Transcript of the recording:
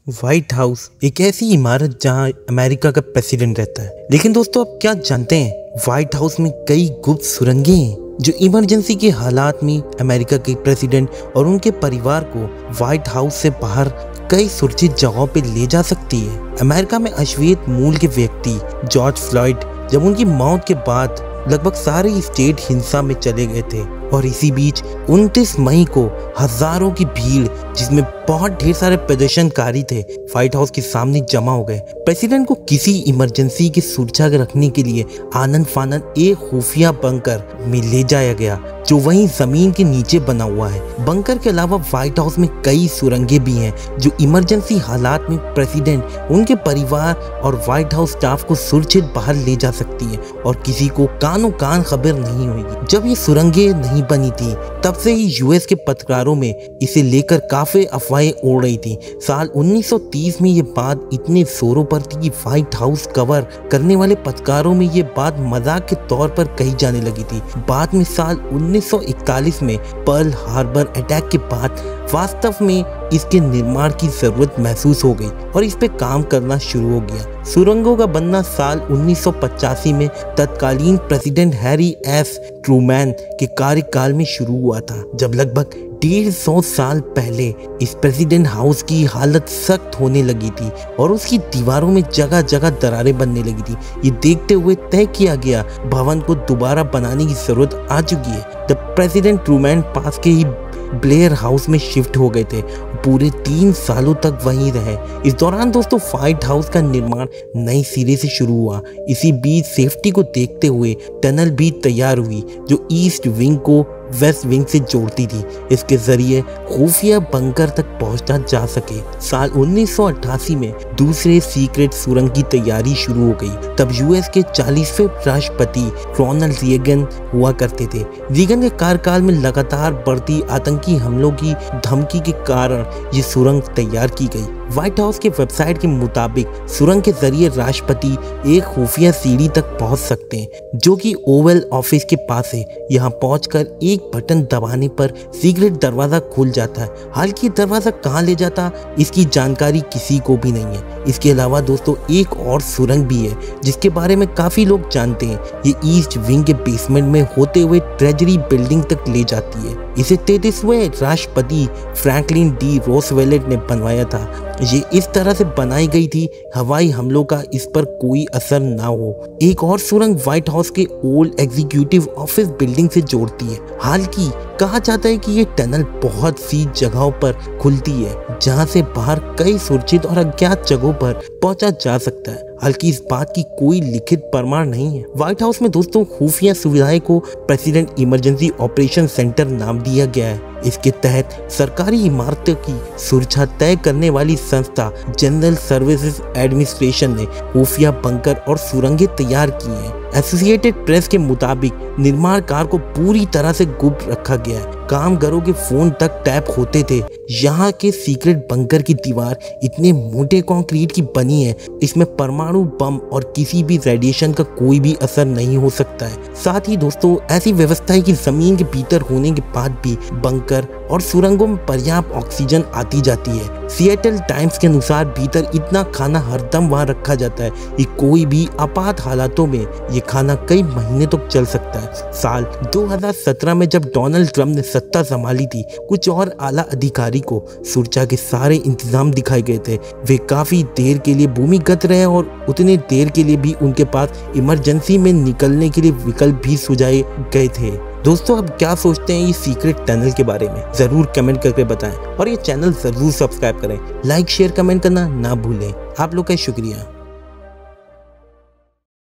White house एक ऐसी इमारत जहां अमेरिका का प्रेसिडेंट रहता है। लेकिन दोस्तों, आप क्या जानते हैं, व्हाइट हाउस में कई गुप्त सुरंगें हैं जो इमरजेंसी के हालात में अमेरिका के प्रेसिडेंट और उनके परिवार को व्हाइट हाउस से बाहर कई सुरक्षित जगहों पे ले जा सकती है। अमेरिका में अश्वेत मूल के व्यक्ति जॉर्ज फ्लॉयड जब उनकी मौत के बाद लगभग सारे स्टेट हिंसा में चले गए थे और इसी बीच 29 मई को हजारों की भीड़, जिसमें बहुत ढेर सारे प्रदर्शनकारी थे, व्हाइट हाउस के सामने जमा हो गए। प्रेसिडेंट को किसी इमरजेंसी की सुरक्षा रखने के लिए आनन फानन एक खुफिया बंकर में ले जाया गया जो वहीं जमीन के नीचे बना हुआ है। बंकर के अलावा व्हाइट हाउस में कई सुरंगें भी हैं जो इमरजेंसी हालात में प्रेसिडेंट, उनके परिवार और व्हाइट हाउस स्टाफ को सुरक्षित बाहर ले जा सकती है और किसी को कानो कान खबर नहीं होगी। जब ये सुरंगें नहीं बनी थी तब से ही यूएस के पत्रकारों में इसे लेकर काफी अफवाहें उड़ रही थी। साल 1930 में ये बात इतने जोरों पर थी कि व्हाइट हाउस कवर करने वाले पत्रकारों में ये बात मजाक के तौर पर कही जाने लगी थी। बाद में साल 1941 में पर्ल हार्बर अटैक के बाद वास्तव में इसके निर्माण की जरूरत महसूस हो गई और इस पे काम करना शुरू हो गया। सुरंगों का बनना साल 1985 में तत्कालीन प्रेसिडेंट हैरी एस ट्रूमैन के कार्यकाल में शुरू हुआ था, जब लगभग 150 साल पहले इस प्रेसिडेंट हाउस की हालत सख्त होने लगी थी और उसकी दीवारों में जगह जगह दरारें बनने लगी थी। ये देखते हुए तय किया गया भवन को दोबारा बनाने की जरूरत आ चुकी है। द प्रेसिडेंट ट्रूमैन पास के ही ब्लेयर हाउस में शिफ्ट हो गए थे, पूरे 3 सालों तक वहीं रहे। इस दौरान दोस्तों व्हाइट हाउस का निर्माण नए सिरे से शुरू हुआ। इसी बीच सेफ्टी को देखते हुए टनल भी तैयार हुई जो ईस्ट विंग को वेस्ट विंग से जोड़ती थी। इसके जरिए खुफिया बंकर तक पहुंचा जा सके। साल 1988 में दूसरे सीक्रेट सुरंग की तैयारी शुरू हो गई। तब यूएस के 40वें राष्ट्रपति रोनाल्ड रीगन हुआ करते थे। रीगन के कार्यकाल में लगातार बढ़ती आतंकी हमलों की धमकी के कारण ये सुरंग तैयार की गई। व्हाइट हाउस के वेबसाइट के मुताबिक सुरंग के जरिए राष्ट्रपति एक खुफिया सीढ़ी तक पहुंच सकते हैं जो कि ओवल ऑफिस के पास है। यहां पहुंचकर एक बटन दबाने पर सीक्रेट दरवाजा खुल जाता है। हालांकि दरवाजा कहां ले जाता इसकी जानकारी किसी को भी नहीं है। इसके अलावा दोस्तों एक और सुरंग भी है जिसके बारे में काफी लोग जानते हैं। ये ईस्ट विंग के बेसमेंट में होते हुए ट्रेजरी बिल्डिंग तक ले जाती है। इसे 33वें राष्ट्रपति फ्रैंकलिन डी रोजवेल्ट ने बनवाया था। ये इस तरह से बनाई गई थी हवाई हमलों का इस पर कोई असर ना हो। एक और सुरंग व्हाइट हाउस के ओल्ड एग्जीक्यूटिव ऑफिस बिल्डिंग से जोड़ती है। हालांकि कहा जाता है कि ये टनल बहुत सी जगहों पर खुलती है जहां से बाहर कई सुरक्षित और अज्ञात जगहों पर पहुंचा जा सकता है। हालांकि इस बात की कोई लिखित प्रमाण नहीं है। व्हाइट हाउस में दोस्तों खुफिया सुविधाएं को प्रेसिडेंट इमरजेंसी ऑपरेशन सेंटर नाम दिया गया है। इसके तहत सरकारी इमारतों की सुरक्षा तय करने वाली संस्था जनरल सर्विसेज एडमिनिस्ट्रेशन ने खुफिया बंकर और सुरंगें तैयार की हैं। एसोसिएटेड प्रेस के मुताबिक निर्माण कार्य को पूरी तरह से गुप्त रखा गया है। कामगारों के फोन तक टैप होते थे। यहाँ के सीक्रेट बंकर की दीवार इतने मोटे कंक्रीट की बनी है, इसमें परमाणु बम और किसी भी रेडिएशन का कोई भी असर नहीं हो सकता है। साथ ही दोस्तों ऐसी व्यवस्था है कि जमीन के भीतर होने के बाद भी बंकर और सुरंगों में पर्याप्त ऑक्सीजन आती जाती है। सिएटल टाइम्स के अनुसार भीतर इतना खाना हरदम वहां रखा जाता है कि कोई भी आपात हालातों में ये खाना कई महीने तक चल सकता है। साल 2017 में जब डोनाल्ड ट्रंप ने सत्ता संभाली थी, कुछ और आला अधिकारी को सुरक्षा के सारे इंतजाम दिखाए गए थे। वे काफी देर के लिए भूमिगत रहे और उतने देर के लिए भी उनके पास इमरजेंसी में निकलने के लिए विकल्प भी सुझाए गए थे। दोस्तों, आप क्या सोचते हैं इस सीक्रेट टनल के बारे में? जरूर कमेंट करके बताएं और ये चैनल जरूर सब्सक्राइब करें। लाइक शेयर कमेंट करना ना भूलें। आप लोग का शुक्रिया।